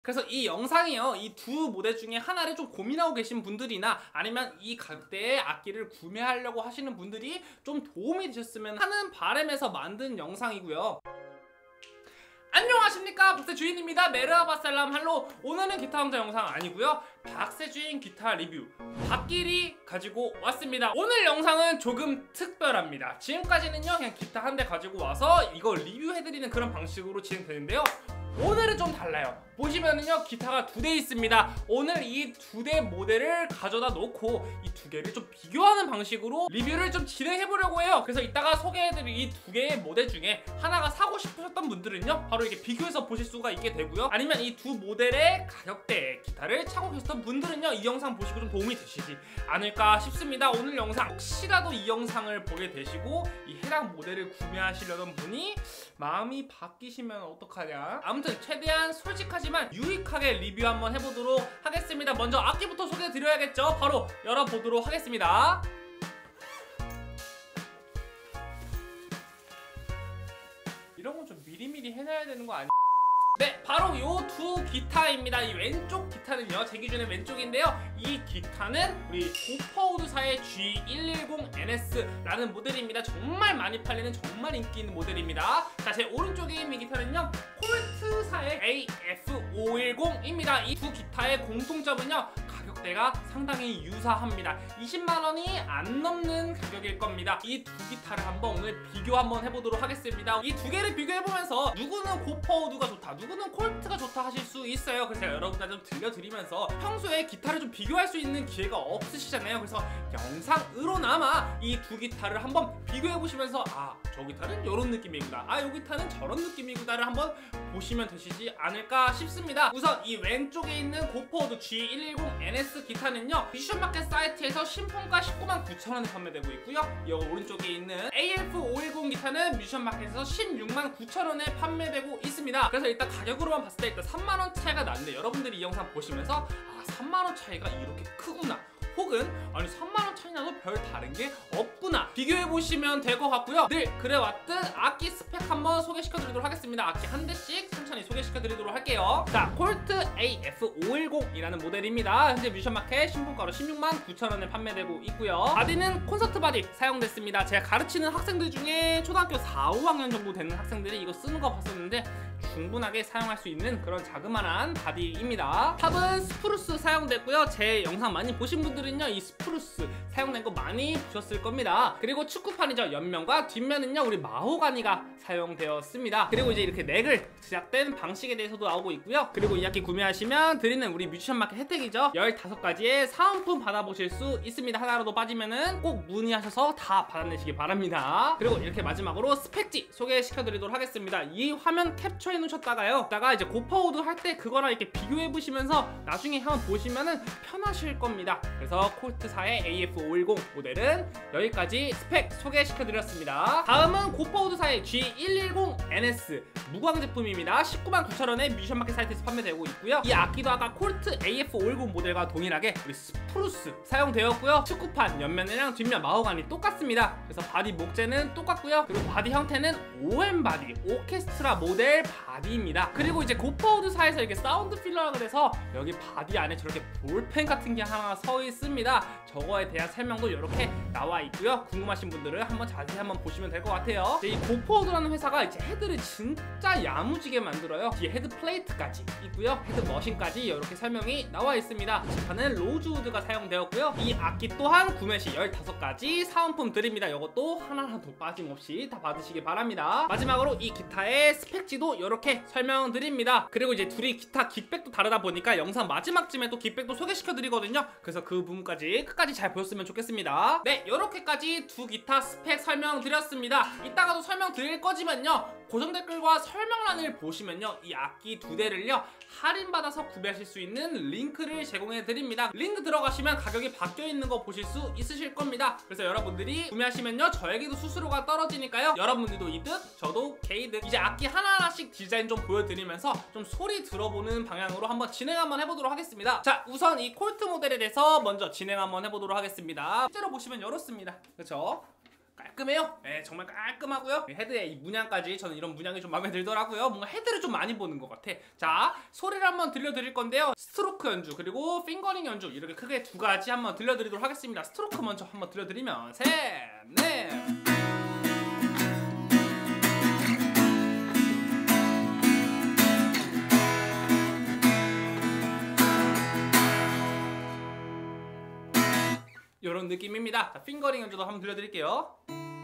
그래서 이 영상이요, 이 두 모델 중에 하나를 좀 고민하고 계신 분들이나 아니면 이 가격대의 악기를 구매하려고 하시는 분들이 좀 도움이 되셨으면 하는 바람에서 만든 영상이고요. 안녕하십니까, 박세주인입니다. 메르하바살람 할로. 오늘은 기타 강좌 영상 아니고요, 박세주인 기타 리뷰 박길이 가지고 왔습니다. 오늘 영상은 조금 특별합니다. 지금까지는요 그냥 기타 한 대 가지고 와서 이거 리뷰해드리는 그런 방식으로 진행되는데요, 오늘은 좀 달라요. 보시면은요 기타가 두 대 있습니다. 오늘 이 두 대 모델을 가져다 놓고 이 두 개를 좀 비교하는 방식으로 리뷰를 좀 진행해보려고 해요. 그래서 이따가 소개해드릴 이 두 개의 모델 중에 하나가 사고 싶으셨던 분들은요 바로 이렇게 비교해서 보실 수가 있게 되고요, 아니면 이 두 모델의 가격대의 기타를 차고 계셨던 분들은요 이 영상 보시고 좀 도움이 되시지 않을까 싶습니다. 오늘 영상 혹시라도 이 영상을 보게 되시고 이 해당 모델을 구매하시려던 분이 마음이 바뀌시면 어떡하냐. 아무튼 최대한 솔직하지만 유익하게 리뷰 한번 해보도록 하겠습니다. 먼저 악기부터 소개해드려야겠죠. 바로 열어보도록 하겠습니다. 이런 건 좀 미리미리 해놔야 되는 거 아니야? 네, 바로 요 두 기타입니다. 이 왼쪽 기타는요, 제 기준에 왼쪽인데요, 이 기타는 우리 고퍼우드사의 G110NS라는 모델입니다. 정말 많이 팔리는 정말 인기 있는 모델입니다. 자, 제 오른쪽에 있는 기타는요 콜트사의 AF510입니다. 이 두 기타의 공통점은요, 가격대가 상당히 유사합니다. 20만원이 안 넘는 가격일 겁니다. 이 두 기타를 한번 오늘 비교 한번 해보도록 하겠습니다. 이 두 개를 비교해보면서 누구는 고퍼우드가 좋다, 누구는 콜트가 좋다 하실 수 있어요. 그래서 여러분들 좀 들려드리면서 평소에 기타를 좀 비교할 수 있는 기회가 없으시잖아요. 그래서 영상으로나마 이 두 기타를 한번 비교해보시면서 아, 저 기타는 이런 느낌이구나, 아, 요 기타는 저런 느낌이구나를 한번 보시면 되시지 않을까 싶습니다. 우선 이 왼쪽에 있는 고퍼우드 G110NS 기타는요, 뮤지션마켓 사이트에서 신품가 199,900원에 판매되고 있고요, 이 오른쪽에 있는 AF510 기타는 뮤지션마켓에서 169,900원에 판매되고 있습니다. 그래서 일단 가격으로만 봤을 때 일단 3만원 차이가 나는데, 여러분들이 이 영상 보시면서 아, 3만원 차이가 이렇게 크구나, 혹은 아니 3만원 차이 나도 별 다른 게 없구나, 비교해보시면 될 것 같고요. 늘 그래왔듯 악기 스펙 한번 소개시켜드리도록 하겠습니다. 악기 한 대씩 천천히 소개시켜드리도록 할게요. 자, 콜트 AF510이라는 모델입니다. 현재 뮤지션마켓 신품가로 169,900원에 판매되고 있고요. 바디는 콘서트 바디 사용됐습니다. 제가 가르치는 학생들 중에 초등학교 4, 5학년 정도 되는 학생들이 이거 쓰는 거 봤었는데 충분하게 사용할 수 있는 그런 자그마한 바디입니다. 탑은 스프루스 사용됐고요. 제 영상 많이 보신 분들은요 이 스프루스 사용된 거 많이 보셨을 겁니다. 그리고 축구판이죠. 옆면과 뒷면은요 우리 마호가니가 사용되었습니다. 그리고 이제 이렇게 넥을 제작된 방식에 대해서도 나오고 있고요. 그리고 이 악기 구매하시면 드리는 우리 뮤지션마켓 혜택이죠, 15가지의 사은품 받아보실 수 있습니다. 하나라도 빠지면은 꼭 문의하셔서 다 받아내시기 바랍니다. 그리고 이렇게 마지막으로 스펙지 소개시켜드리도록 하겠습니다. 이 화면 캡처해 놓으셨다가요, 이따가 이제 고퍼우드 할 때 그거랑 이렇게 비교해 보시면서 나중에 한번 보시면은 편하실 겁니다. 그래서 콜트사의 AF510 모델은 여기까지 스펙 소개시켜드렸습니다. 다음은 고퍼우드사의 G110NS 무광 제품입니다. 199,900원에 뮤지션마켓 사이트에서 판매되고 있고요. 이 악기도 아까 콜트 AF510 모델과 동일하게 우리 스프루스 사용되었고요. 축구판 옆면이랑 뒷면 마호가니 똑같습니다. 그래서 바디 목재는 똑같고요. 그리고 바디 형태는 OM 바디, 오케스트라 모델 바디입니다. 그리고 이제 고퍼우드사에서 이렇게 사운드 필러라 그래서 여기 바디 안에 저렇게 볼펜 같은 게 하나 서 있습니다. 저거에 대한 설명도 이렇게 나와 있고요. 궁금하신 분들은 한번 자세히 한번 보시면 될 것 같아요. 이 고퍼우드라는 회사가 이제 헤드를 진짜 야무지게 만들어요. 뒤에 헤드 플레이트까지 있고요, 헤드 머신까지 이렇게 설명이 나와 있습니다. 지판은 로즈우드가 사용되었고요. 이 악기 또한 구매 시 15가지 사은품 드립니다. 이것도 하나라도 빠짐없이 다 받으시기 바랍니다. 마지막으로 이 기타의 스펙지도 이렇게 설명드립니다. 그리고 이제 둘이 기타 깃백도 다르다 보니까 영상 마지막쯤에 또 깃백도 소개시켜드리거든요. 그래서 그 부분까지 끝까지 잘 보셨으면 좋겠습니다. 네, 이렇게까지 두 기타 스펙 설명드렸습니다. 이따가도 설명드릴 거지만요, 고정 댓글과 설명란을 보시면요 이 악기 두 대를요 할인받아서 구매하실 수 있는 링크를 제공해드립니다. 링크 들어가시면 가격이 바뀌어있는 거 보실 수 있으실 겁니다. 그래서 여러분들이 구매하시면요 저에게도 수수료가 떨어지니까요, 여러분들도 이득 저도 개이득. 이제 악기 하나하나씩 디자인 좀 보여드리면서 좀 소리 들어보는 방향으로 한번 진행 한번 해보도록 하겠습니다. 자, 우선 이 콜트 모델에 대해서 먼저 진행 한번 해보도록 하겠습니다. 실제로 보시면 이렇습니다. 그렇죠? 깔끔해요. 네, 정말 깔끔하고요. 헤드의 이 문양까지 저는 이런 문양이 좀 마음에 들더라고요. 뭔가 헤드를 좀 많이 보는 것 같아. 자, 소리를 한번 들려드릴 건데요. 스트로크 연주 그리고 핑거링 연주 이렇게 크게 두 가지 한번 들려드리도록 하겠습니다. 스트로크 먼저 한번 들려드리면 셋, 넷. 이런 느낌입니다. 자, 핑거링 연주도 한번 들려드릴게요.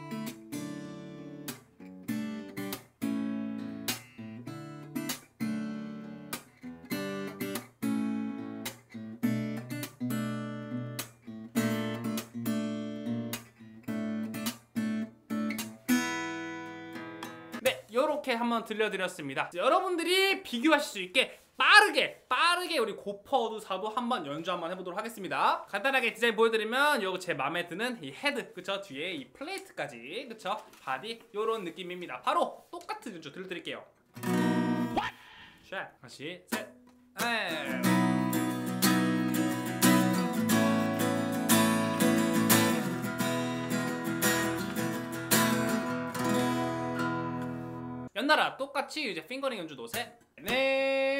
네, 이렇게 한번 들려드렸습니다. 여러분들이 비교하실 수 있게 빠르게 우리 고퍼우드사도 한번 연주 한번 해보도록 하겠습니다. 간단하게 디자인 보여드리면 요거 제 마음에 드는 이 헤드, 그쵸? 뒤에 이 플레이트까지, 그쵸? 바디 요런 느낌입니다. 바로 똑같은 연주 들려드릴게요. 샷, 다시 셋, 넷. 연달아 똑같이 이제 핑거링 연주도 셋, 넷.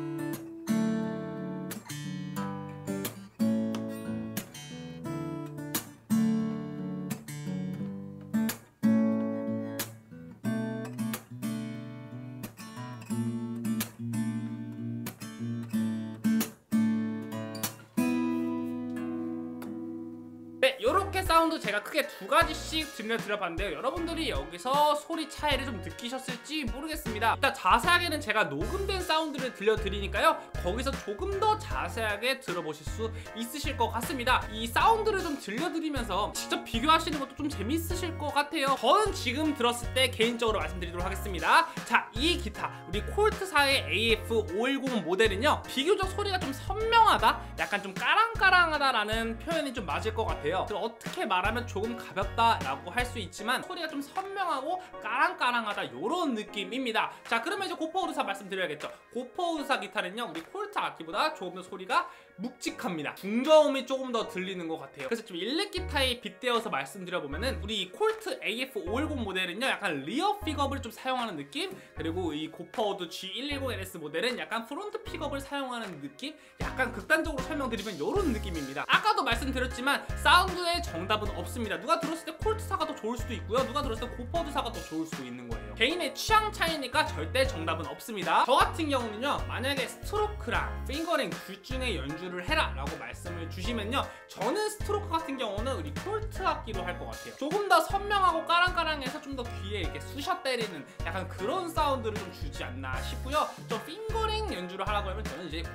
네, 요렇게 사운드 제가 크게 두 가지씩 들려드려봤는데요. 여러분들이 여기서 소리 차이를 좀 느끼셨을지 모르겠습니다. 일단 자세하게는 제가 녹음된 사운드를 들려드리니까요. 거기서 조금 더 자세하게 들어보실 수 있으실 것 같습니다. 이 사운드를 좀 들려드리면서 직접 비교하시는 것도 좀 재밌으실 것 같아요. 저는 지금 들었을 때 개인적으로 말씀드리도록 하겠습니다. 자, 이 기타, 우리 콜트사의 AF510 모델은요. 비교적 소리가 좀 선명하다? 약간 좀 까랑까랑하다라는 표현이 좀 맞을 것 같아요. 어떻게 말하면 조금 가볍다라고 할 수 있지만 소리가 좀 선명하고 까랑까랑하다 이런 느낌입니다. 자, 그러면 이제 고퍼우드사 말씀드려야겠죠. 고퍼우드사 기타는요, 우리 콜트 악기보다 조금 더 소리가 묵직합니다. 중저음이 조금 더 들리는 것 같아요. 그래서 좀 일렉 기타에 빗대어서 말씀드려보면은 우리 이 콜트 AF510 모델은요, 약간 리어 픽업을 좀 사용하는 느낌, 그리고 이 고퍼우드 G110LS 모델은 약간 프론트 픽업을 사용하는 느낌, 약간 극단적으로 설명드리면 이런 느낌입니다. 아까도 말씀드렸지만 사운드의 정답은 없습니다. 누가 들었을 때 콜트사가 더 좋을 수도 있고요, 누가 들었을 때 고퍼우드사가 더 좋을 수도 있는 거예요. 개인의 취향 차이니까 절대 정답은 없습니다. 저 같은 경우는요, 만약에 스트로크랑 핑거링 둘 중에 연주를 해라 라고 말씀을 주시면요, 저는 스트로크 같은 경우는 우리 콜트 악기로 할 것 같아요. 조금 더 선명하고 까랑까랑해서 좀 더 귀에 이렇게 쑤셔 때리는 약간 그런 사운드를 좀 주지 않나 싶고요. 좀 핑거링 연주를 하라고 하면 저는 이제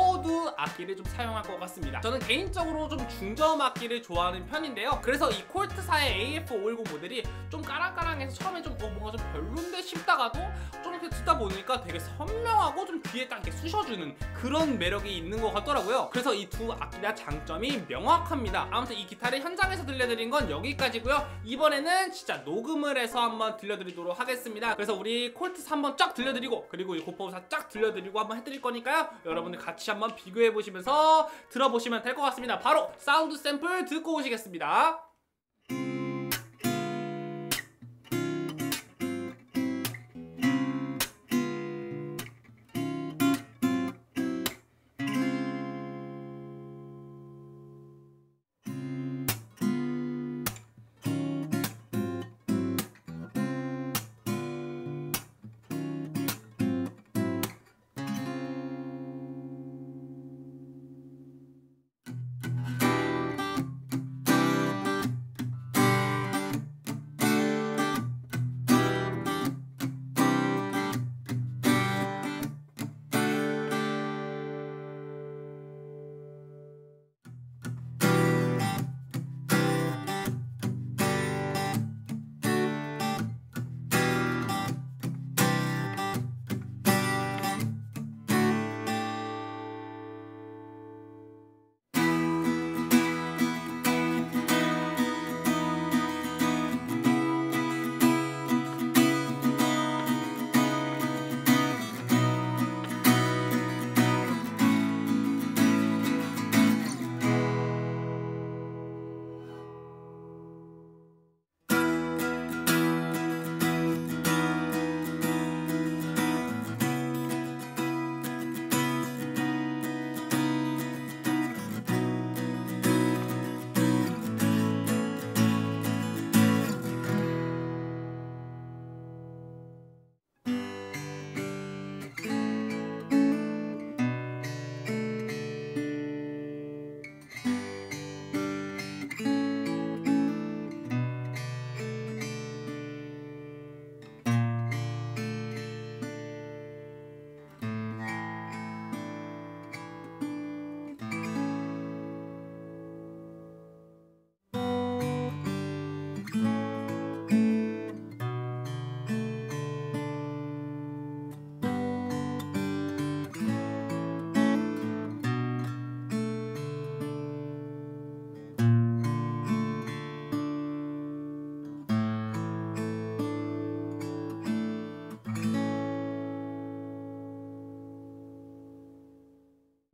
코드 악기를 좀 사용할 것 같습니다. 저는 개인적으로 좀 중저음 악기를 좋아하는 편인데요. 그래서 이 콜트사의 AF510 모델이 좀 까랑까랑해서 처음에 좀 뭔가 좀 별론데 싶다가도 좀 이렇게 듣다 보니까 되게 선명하고 좀 귀에 딱 이렇게 쑤셔주는 그런 매력이 있는 것 같더라고요. 그래서 이 두 악기 다 장점이 명확합니다. 아무튼 이 기타를 현장에서 들려드린 건 여기까지고요. 이번에는 진짜 녹음을 해서 한번 들려드리도록 하겠습니다. 그래서 우리 콜트사 한번 쫙 들려드리고, 그리고 이 고퍼우드사 쫙 들려드리고 한번 해드릴 거니까요. 여러분들 같이 한번 비교해보시면서 들어보시면 될 것 같습니다. 바로 사운드 샘플 듣고 오시겠습니다.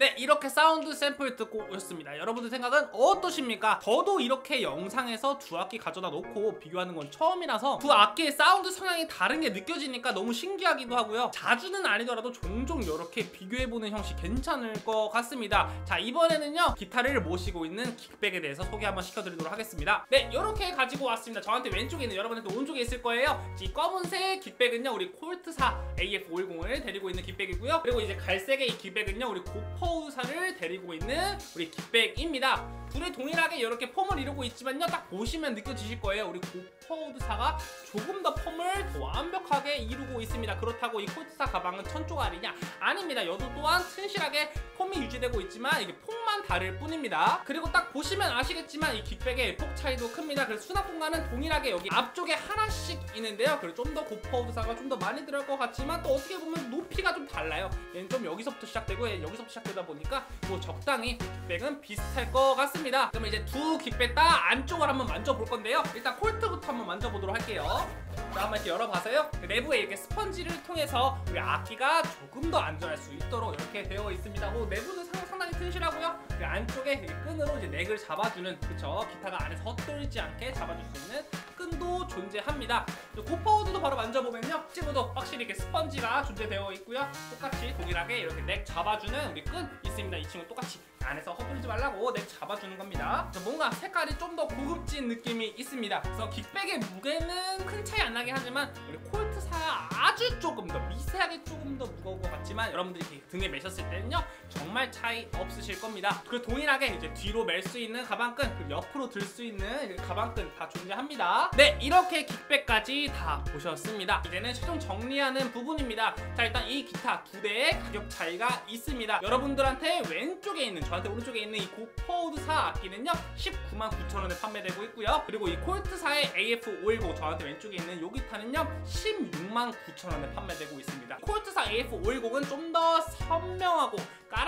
네, 이렇게 사운드 샘플 듣고 오셨습니다. 여러분들 생각은 어떠십니까? 저도 이렇게 영상에서 두 악기 가져다 놓고 비교하는 건 처음이라서 두 악기의 사운드 성향이 다른 게 느껴지니까 너무 신기하기도 하고요. 자주는 아니더라도 종종 이렇게 비교해보는 형식 괜찮을 것 같습니다. 자, 이번에는요 기타를 모시고 있는 킥백에 대해서 소개 한번 시켜드리도록 하겠습니다. 네, 이렇게 가지고 왔습니다. 저한테 왼쪽에 있는, 여러분한테 오른쪽에 있을 거예요. 이 검은색 킥백은요 우리 콜트사 AF510을 데리고 있는 킥백이고요. 그리고 이제 갈색의 이 킥백은요 우리 고퍼우사를 데리고 있는 우리 킥백입니다. 둘이 동일하게 이렇게 폼을 이루고 있지만요, 딱 보시면 느껴지실 거예요. 우리 고퍼우드사가 조금 더 폼을 더 완벽하게 이루고 있습니다. 그렇다고 이 콜트사 가방은 천조가리냐? 아닙니다. 여도 또한 튼실하게 폼이 유지되고 있지만 이게 폭만 다를 뿐입니다. 그리고 딱 보시면 아시겠지만 이 킥백의 폭 차이도 큽니다. 그래서 수납 공간은 동일하게 여기 앞쪽에 하나씩 있는데요. 그리고 좀 더 고퍼우드사가 좀 더 많이 들어갈 것 같지만 또 어떻게 보면 높이가 좀 달라요. 얘는 좀 여기서부터 시작되고 얘는 여기서부터 시작되다 보니까 뭐 적당히 킥백은 비슷할 것 같습니다. 그러면 이제 두 킥백 다 안쪽을 한번 만져볼 건데요. 일단 콜트부터 한번 만져보도록 할게요. 자, 한번 이렇게 열어봐서요. 내부에 이렇게 스펀지를 통해서 우리 악기가 조금 더 안전할 수 있도록 이렇게 되어 있습니다. 내부는 상당히 튼실하고요. 그 안쪽에 끈으로 이제 넥을 잡아주는, 그쵸, 기타가 안에서 헛돌지 않게 잡아줄 수 있는 끈도 존재합니다. 고퍼우드도 바로 만져보면요, 찌부도 확실히 이렇게 스펀지가 존재되어 있고요. 똑같이 동일하게 이렇게 넥 잡아주는 우리 끈 있습니다. 이 친구 똑같이 안에서 헛돌지 말라고 넥 잡아주는 겁니다. 뭔가 색깔이 좀 더 고급진 느낌이 있습니다. 그래서 킥백의 무게는 큰 차이 안 나긴 하지만 우리 콜트사야 아주 조금 더 미세하게 조금 더 무거운 것 같지만 여러분들이 이렇게 등에 매셨을 때는요 정말 차이 없으실 겁니다. 그리고 동일하게 이제 뒤로 멜 수 있는 가방끈, 그리고 옆으로 들 수 있는 가방끈 다 존재합니다. 네, 이렇게 킥백까지 다 보셨습니다. 이제는 최종 정리하는 부분입니다. 자, 일단 이 기타 두 대의 가격 차이가 있습니다. 여러분들한테 왼쪽에 있는, 저한테 오른쪽에 있는 이 고퍼우드사 악기는요 199,900원에 판매되고 있고요. 그리고 이 콜트사의 AF510, 저한테 왼쪽에 있는 이 기타는요 169,900원에 판매되고 있습니다. 콜트사 AF510은 좀 더 선명하고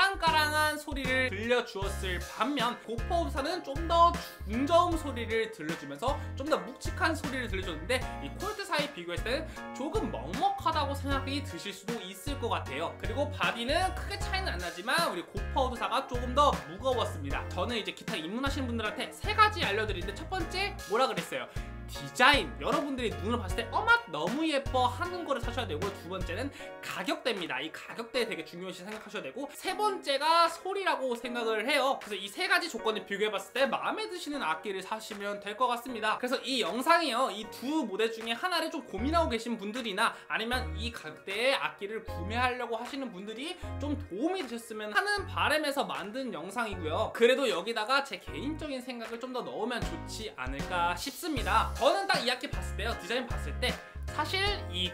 까랑까랑한 소리를 들려주었을 반면 고퍼우드사는 좀 더 중저음 소리를 들려주면서 좀 더 묵직한 소리를 들려줬는데 이 콜트사에 비교했을 때는 조금 먹먹하다고 생각이 드실 수도 있을 것 같아요. 그리고 바디는 크게 차이는 안 나지만 우리 고퍼우드사가 조금 더 무거웠습니다. 저는 이제 기타 입문하시는 분들한테 세 가지 알려드리는데, 첫 번째 뭐라 그랬어요? 디자인, 여러분들이 눈을 봤을 때 어맛 너무 예뻐 하는 거를 사셔야 되고, 두 번째는 가격대입니다. 이 가격대에 되게 중요시 생각하셔야 되고, 세 번째가 소리라고 생각을 해요. 그래서 이 세 가지 조건을 비교해봤을 때 마음에 드시는 악기를 사시면 될 것 같습니다. 그래서 이 영상이요, 이 두 모델 중에 하나를 좀 고민하고 계신 분들이나 아니면 이 가격대의 악기를 구매하려고 하시는 분들이 좀 도움이 되셨으면 하는 바람에서 만든 영상이고요. 그래도 여기다가 제 개인적인 생각을 좀 더 넣으면 좋지 않을까 싶습니다. 저는 딱 이 악기 봤을 때요, 디자인 봤을 때 사실 이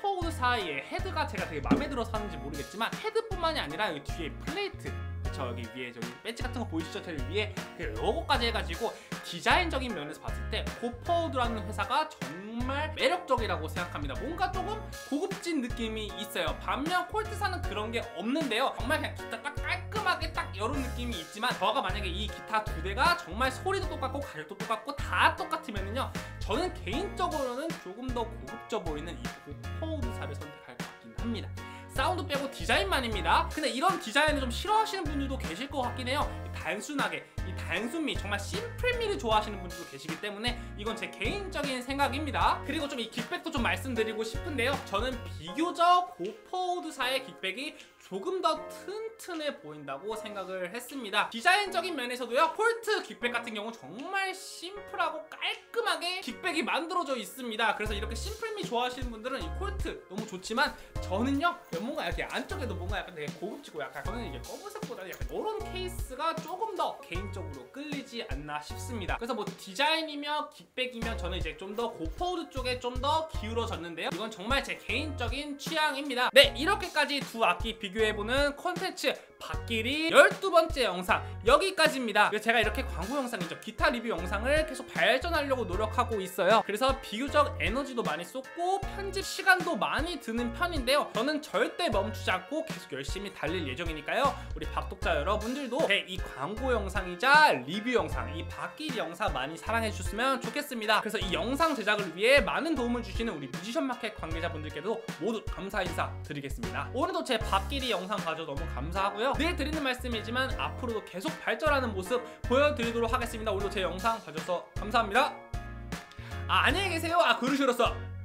고퍼우드사의 헤드가 제가 되게 마음에 들어서 하는지 모르겠지만 헤드뿐만이 아니라 여기 뒤에 플레이트, 그쵸, 여기 위에 저기 배지 같은 거 보이시죠? 제일 위에 그 로고까지 해가지고 디자인적인 면에서 봤을 때 고퍼우드라는 회사가 정말 매력적이라고 생각합니다. 뭔가 조금 고급진 느낌이 있어요. 반면 콜트사는 그런 게 없는데요, 정말 그냥 기타 딱 깔끔하게 딱 이런 느낌이 있지만, 저가 만약에 이 기타 두 대가 정말 소리도 똑같고 가격도 똑같고 다 똑같으면은요, 저는 개인적으로는 조금 더 고급져 보이는 이 고퍼우드사를 선택할 것 같긴 합니다. 사운드 빼고 디자인만입니다. 근데 이런 디자인을 좀 싫어하시는 분들도 계실 것 같긴 해요. 단순하게, 이 단순미, 정말 심플미를 좋아하시는 분들도 계시기 때문에 이건 제 개인적인 생각입니다. 그리고 좀 이 킥백도 좀 말씀드리고 싶은데요, 저는 비교적 고퍼우드사의 킥백이 조금 더 튼튼해 보인다고 생각을 했습니다. 디자인적인 면에서도요, 콜트 킥백 같은 경우 정말 심플하고 깔끔하게 킥백이 만들어져 있습니다. 그래서 이렇게 심플미 좋아하시는 분들은 이 콜트 너무 좋지만, 저는요 뭔가 이렇게 안쪽에도 뭔가 약간 되게 고급지고 약간, 저는 이게 검은색보다는 약간 이런 케이스가 조금 더 개인적으로 끌리지 않나 싶습니다. 그래서 뭐 디자인이며 킥백이며 저는 이제 좀 더 고퍼우드 쪽에 좀 더 기울어졌는데요, 이건 정말 제 개인적인 취향입니다. 네, 이렇게까지 두 악기 비교해보는 콘텐츠 박길이 12번째 영상 여기까지입니다. 제가 이렇게 광고 영상이죠, 기타 리뷰 영상을 계속 발전하려고 노력하고 있어요. 그래서 비교적 에너지도 많이 쏟고 편집 시간도 많이 드는 편인데요, 저는 절대 멈추지 않고 계속 열심히 달릴 예정이니까요, 우리 박독자 여러분들도 이 광고 영상이자 리뷰 영상, 이 박길이 영상 많이 사랑해 주셨으면 좋겠습니다. 그래서 이 영상 제작을 위해 많은 도움을 주시는 우리 뮤지션 마켓 관계자분들께도 모두 감사 인사 드리겠습니다. 오늘도 제 박길이 영상 봐줘 너무 감사하고요. 늘 드리는 말씀이지만 앞으로도 계속 발전하는 모습 보여드리도록 하겠습니다. 오늘도 제 영상 봐주셔서 감사합니다. 안녕히 계세요. 그릇이었어.